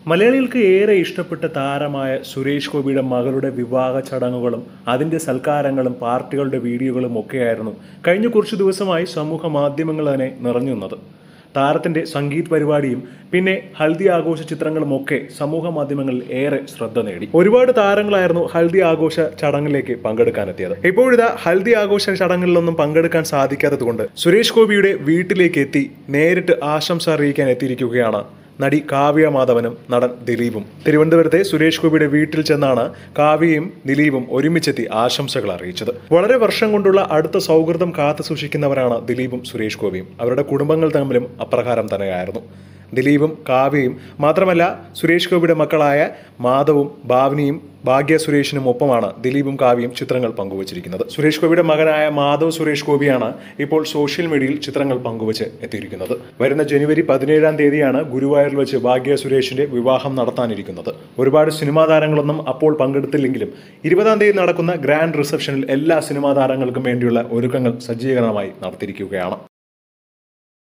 മലയാളികൾക്ക് ഏറെ ഇഷ്ടപ്പെട്ട താരമായ സുരേഷ് ഗോപിയുടെ മകളുടെ വിവാഹ ചടങ്ങുകളും അതിൻ്റെ സൽക്കാരങ്ങളും പാർട്ടികളുടെ വീഡിയോകളും ഒക്കെയായിരുന്നു കഴിഞ്ഞ കുറച്ചു ദിവസമായി സമൂഹ മാധ്യമങ്ങൾ തന്നെ നിറഞ്ഞു നിന്നത്. താരത്തിൻ്റെ സംഗീത് പരിപാടിയും പിന്നെ ഹൽദി ആഘോഷ ചിത്രങ്ങളുമൊക്കെ സമൂഹ മാധ്യമങ്ങളിൽ ഏറെ ശ്രദ്ധ നേടി. ഒരുപാട് താരങ്ങളായിരുന്നു ഹൽദി ആഘോഷ ചടങ്ങിലേക്ക് പങ്കെടുക്കാനെത്തിയത്. ഇപ്പോഴിതാ ഹൽദി ആഘോഷ ചടങ്ങിലൊന്നും പങ്കെടുക്കാൻ സാധിക്കാത്തതുകൊണ്ട് സുരേഷ് ഗോപിയുടെ വീട്ടിലേക്ക് എത്തി നേരിട്ട് ആശംസ അറിയിക്കാൻ എത്തിയിരിക്കുകയാണ് നടി കാവ്യ മാധവനും നടൻ ദിലീപും. തിരുവനന്തപുരത്തെ സുരേഷ് ഗോപിയുടെ വീട്ടിൽ ചെന്നാണ് കാവ്യയും ദിലീപും ഒരുമിച്ചെത്തി ആശംസകൾ അറിയിച്ചത്. വളരെ വർഷം കൊണ്ടുള്ള അടുത്ത സൗഹൃദം കാത്തു സൂക്ഷിക്കുന്നവരാണ് ദിലീപും സുരേഷ് ഗോപിയും. അവരുടെ കുടുംബങ്ങൾ തമ്മിലും അപ്രകാരം തന്നെയായിരുന്നു. ദിലീപും കാവ്യയും മാത്രമല്ല സുരേഷ് ഗോപിയുടെ മക്കളായ മാധവും ഭാവനിയും ഭാഗ്യ സുരേഷിനും ഒപ്പമാണ് ദിലീപും കാവ്യയും ചിത്രങ്ങൾ പങ്കുവച്ചിരിക്കുന്നത്. സുരേഷ് ഗോപിയുടെ മകനായ മാധവ് സുരേഷ് ഗോപിയാണ് ഇപ്പോൾ സോഷ്യൽ മീഡിയയിൽ ചിത്രങ്ങൾ പങ്കുവച്ച് എത്തിയിരിക്കുന്നത്. വരുന്ന ജനുവരി 17-ാം തീയതിയാണ് ഗുരുവായൂരിൽ വെച്ച് ഭാഗ്യ സുരേഷിന്റെ വിവാഹം നടത്താനിരിക്കുന്നത്. ഒരുപാട് സിനിമാ താരങ്ങളൊന്നും അപ്പോൾ പങ്കെടുത്തില്ലെങ്കിലും 20-ാം തീയതി നടക്കുന്ന ഗ്രാൻഡ് റിസപ്ഷനിൽ എല്ലാ സിനിമാ താരങ്ങൾക്കും വേണ്ടിയുള്ള ഒരുക്കങ്ങൾ സജ്ജീകരണമായി നടത്തിയിരിക്കുകയാണ്.